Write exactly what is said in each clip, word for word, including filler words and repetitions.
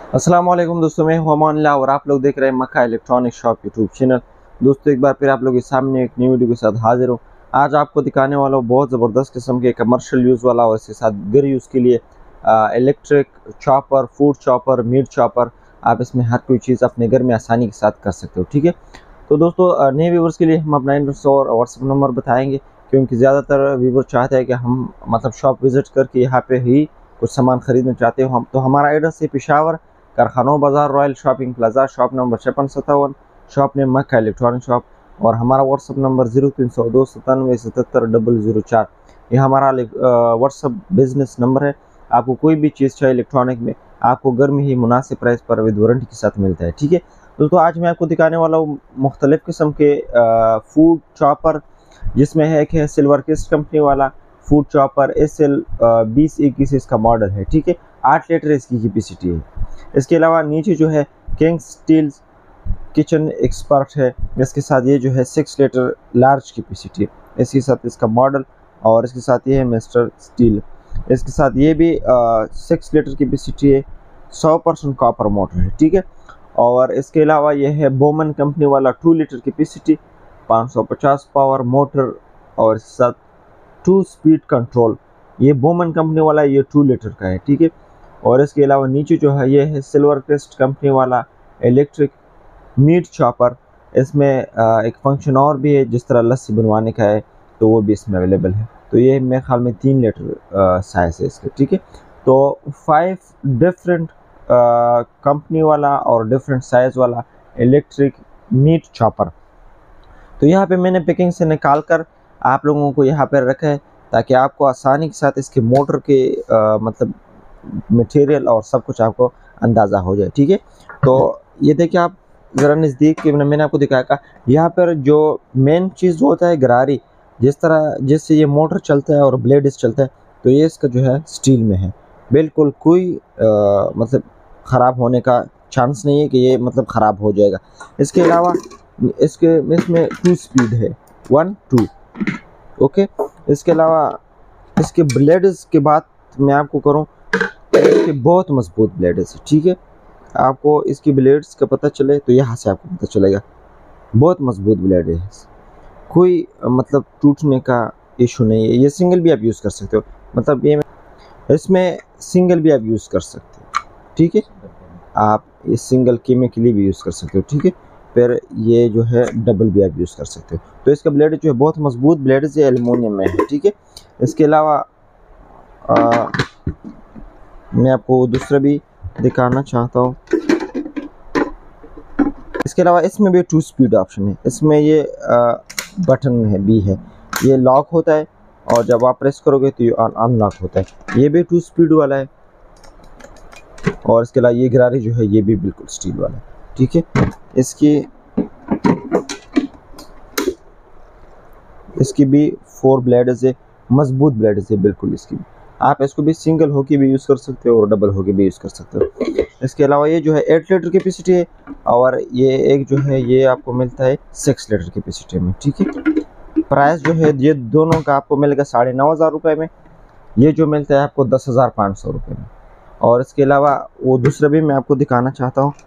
अस्सलाम वालेकुम दोस्तों, मैं हूं अमान अल्लाह और आप लोग देख रहे हैं Makka electronic shop YouTube channel. दोस्तों एक बार फिर आप लोगों के सामने एक न्यू वीडियो के साथ हाजिर हूं। आज आपको दिखाने वाला हूं बहुत ज़बरदस्त किस्म के कमर्शियल यूज़ वाला और इसके साथ घर यूज़ के लिए electric chopper, food chopper, meat chopper. आप इसमें हर कोई चीज़ अपने घर में आसानी के साथ कर सकते हो। ठीक है, तो दोस्तों नए व्यूवर्स के लिए हम अपना एड्रेस और व्हाट्सअप नंबर बताएँगे, क्योंकि ज़्यादातर व्यूवर चाहते हैं कि हम मतलब शॉप विज़िट करके यहाँ पे ही कुछ सामान ख़रीदना चाहते हो हम। तो हमारा एड्रेस है पेशावर कारखानों बाज़ार, royal shopping plaza, shop number छप्पन सत्तावन, shop name Mecca electronic shop. और हमारा व्हाट्सअप नंबर जीरो तीन सौ दो सतानवे सतहत्तर डबल ज़ीरो चार, ये हमारा व्हाट्सअप बिजनेस नंबर है। आपको कोई भी चीज़ चाहिए इलेक्ट्रॉनिक में, आपको घर में ही मुनासिब प्राइस पर विद वारंटी के साथ मिलता है। ठीक है दोस्तों, आज मैं आपको दिखाने वाला हूँ मुख्तलिफ़ किस्म के फूड चॉपर, जिसमें है एक है सिल्वर किस्ट कंपनी वाला फूड चॉपर एस एल बीस इक्कीस इसका मॉडल है। ठीक है, आठ लीटर इसकी कैपेसिटी है। इसके अलावा नीचे जो है किंग स्टील किचन एक्सपर्ट है, इसके साथ ये जो है सिक्स लीटर लार्ज कैपेसिटी है, इसके साथ इसका मॉडल। और इसके साथ ये है मिस्टर स्टील, इसके साथ ये भी सिक्स लीटर कैपेसिटी है, सौ परसेंट कॉपर मोटर है। ठीक है, और इसके अलावा ये है बोमन कंपनी वाला टू लीटर कैपेसिटी, पाँच सौ पचास पावर मोटर और इसके साथ टू स्पीड कंट्रोल। ये बोमन कंपनी वाला ये टू लीटर का है। ठीक है, और इसके अलावा नीचे जो है ये है सिल्वर क्रिस्ट कंपनी वाला इलेक्ट्रिक मीट चॉपर। इसमें एक फंक्शन और भी है, जिस तरह लस्सी बनवाने का है तो वो भी इसमें अवेलेबल है। तो ये मेरे ख्याल में तीन लीटर साइज है इसका। ठीक है, तो फाइव डिफरेंट कंपनी वाला और डिफरेंट साइज वाला इलेक्ट्रिक मीट चॉपर। तो यहाँ पे मैंने पैकिंग से निकाल कर आप लोगों को यहाँ पर रखा है, ताकि आपको आसानी के साथ इसके मोटर के आ, मतलब मटेरियल और सब कुछ आपको अंदाज़ा हो जाए। ठीक है, तो ये देखिए आप ज़रा नज़दीक के मैंने आपको दिखाया का, यहाँ पर जो मेन चीज़ होता है गरारी, जिस तरह जिससे ये मोटर चलता है और ब्लेड इस चलता है, तो ये इसका जो है स्टील में है। बिल्कुल कोई आ, मतलब ख़राब होने का चांस नहीं है कि ये मतलब ख़राब हो जाएगा। इसके अलावा इसके इसमें टू स्पीड है, वन टू। ओके, इसके अलावा इसके ब्लेड्स के बात मैं आपको करूँ, इसके बहुत मजबूत ब्लेड्स है। ठीक है, आपको इसकी ब्लेड्स का पता चले तो यहाँ से आपको पता चलेगा, बहुत मजबूत ब्लेड है, कोई मतलब टूटने का इशू नहीं है। ये सिंगल भी आप यूज़ कर सकते हो, मतलब ये इसमें सिंगल भी आप यूज़ कर सकते हो। ठीक है, आप इस सिंगल कीमे के लिए भी यूज़ कर सकते हो। ठीक है, फिर ये जो है डबल भी आप यूज़ कर सकते हो। तो इसका ब्लेड जो है बहुत मजबूत ब्लेड है, एल्युमिनियम में है। ठीक है, इसके अलावा आ, मैं आपको दूसरा भी दिखाना चाहता हूँ। इसके अलावा इसमें भी टू स्पीड ऑप्शन है, इसमें ये आ, बटन है भी है, ये लॉक होता है और जब आप प्रेस करोगे तो ये अनलॉक होता है। ये भी टू स्पीड वाला है, और इसके अलावा ये गरारी जो है ये भी बिल्कुल स्टील वाला है। ठीक है, इसकी इसकी भी फोर ब्लेड्स है, मजबूत ब्लेड्स है बिल्कुल। इसकी आप इसको भी सिंगल होके भी यूज़ कर सकते हो और डबल होके भी यूज़ कर सकते हो। इसके अलावा ये जो है एट लीटर कैपेसिटी है, और ये एक जो है ये आपको मिलता है सिक्स लीटर कैपेसिटी में। ठीक है, प्राइस जो है ये दोनों का आपको मिलेगा साढ़े नौ हज़ार रुपये में, ये जो मिलता है आपको दस हज़ार पाँच सौ रुपये में। और इसके अलावा वो दूसरा भी मैं आपको दिखाना चाहता हूँ।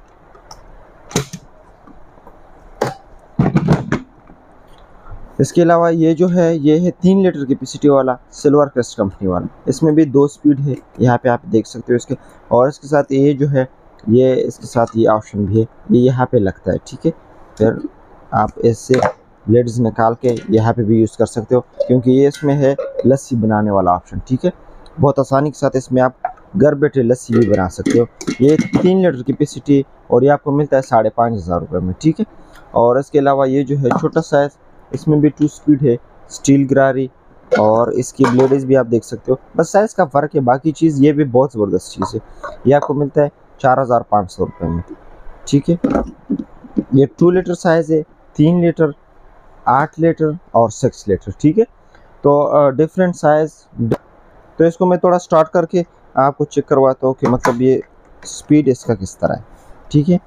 इसके अलावा ये जो है ये है तीन लीटर कैपेसिटी वाला सिल्वर क्रिस्ट कंपनी वाला, इसमें भी दो स्पीड है, यहाँ पे आप देख सकते हो इसके। और इसके साथ ये जो है ये इसके साथ ये ऑप्शन भी है, ये यहाँ पे लगता है। ठीक है, फिर आप इससे ब्लेड्स निकाल के यहाँ पे भी यूज़ कर सकते हो, क्योंकि ये इसमें है लस्सी बनाने वाला ऑप्शन। ठीक है, बहुत आसानी के साथ इसमें आप घर बैठे लस्सी भी बना सकते हो। ये तीन लीटर कैपेसिटी और ये आपको मिलता है साढ़े पाँच हज़ार रुपये में। ठीक है, और इसके अलावा ये जो है छोटा साइज़, इसमें भी टू स्पीड है, स्टील गरारी, और इसकी ब्लेड्स भी आप देख सकते हो, बस साइज़ का फ़र्क है। बाकी चीज़ ये भी बहुत ज़बरदस्त चीज़ है, ये आपको मिलता है चार हज़ार पाँच सौ रुपये में। ठीक है, ये टू लीटर साइज़ है, तीन लीटर, आठ लीटर और सिक्स लीटर। ठीक है, तो डिफरेंट साइज़। तो इसको मैं थोड़ा स्टार्ट करके आपको चेक करवाता हूँ कि मतलब ये स्पीड इसका किस तरह है। ठीक है,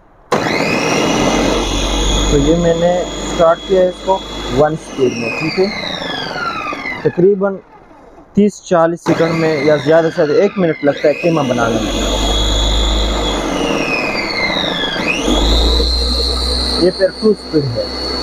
तो ये मैंने स्टार्ट किया है इसको वन स्पीड में। ठीक है, तकरीबन तीस चालीस सेकंड में या ज़्यादा से ज़्यादा एक मिनट लगता है कीमा बनाने में। ये फिर टू स्पीड है।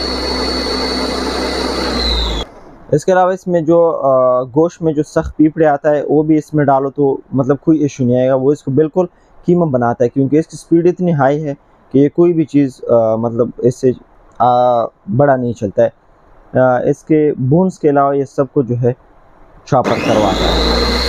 इसके अलावा इसमें जो गोश्त में जो सख्त पीपड़े आता है वो भी इसमें डालो तो मतलब कोई इशू नहीं आएगा, वो इसको बिल्कुल कीमा बनाता है, क्योंकि इसकी स्पीड इतनी हाई है कि ये कोई भी चीज़ मतलब इससे बड़ा नहीं चलता है। आ, इसके बोन्स के अलावा ये सब कुछ जो है चॉपर करवाता है।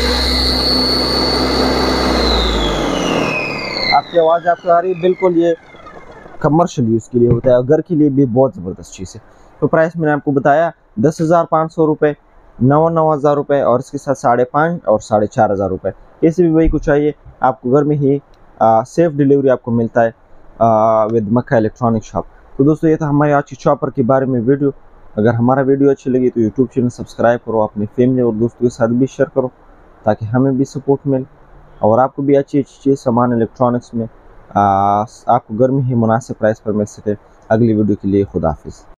आपकी आवाज़ आपको आ रही है, बिल्कुल ये कमर्शियल यूज़ के लिए होता है और घर के लिए भी बहुत ज़बरदस्त चीज़ है। तो प्राइस मैंने आपको बताया दस हज़ार पाँच सौ रुपये, नौ नौ हज़ार रुपये और इसके साथ साढ़े पाँच और साढ़े चार हज़ार रुपये। ऐसे भी वही कुछ चाहिए आपको घर में ही सेफ डिलीवरी आपको मिलता है विद मक्का इलेक्ट्रॉनिक शॉप। तो दोस्तों ये था हमारे आज की चॉपर के बारे में वीडियो। अगर हमारा वीडियो अच्छी लगी तो यूट्यूब चैनल सब्सक्राइब करो, अपनी फैमिली और दोस्तों के साथ भी शेयर करो ताकि हमें भी सपोर्ट मिले और आपको भी अच्छी अच्छी चीज़ सामान इलेक्ट्रॉनिक्स में आ, आपको घर में ही मुनासिब प्राइस पर मिल सके। अगली वीडियो के लिए खुदा हाफिज़।